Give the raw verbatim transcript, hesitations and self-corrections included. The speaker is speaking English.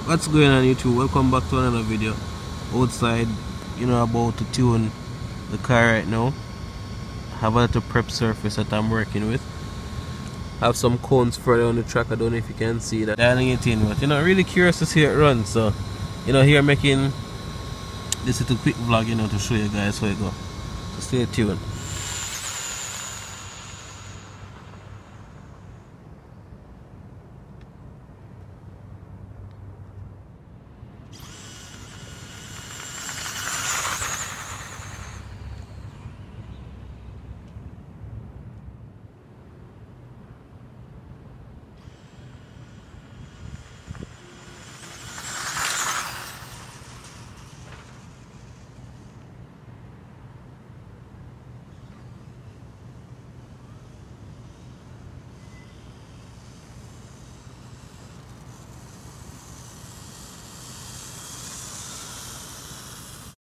What's going on YouTube? Welcome back to another video. Outside, you know, about to tune the car right now. Have a little prep surface that I'm working with. Have some cones further on the track. I don't know if you can see that. Dialing it in, but you know, really curious to see it run. So, you know, here making this little quick vlog, you know, to show you guys how it go. So stay tuned.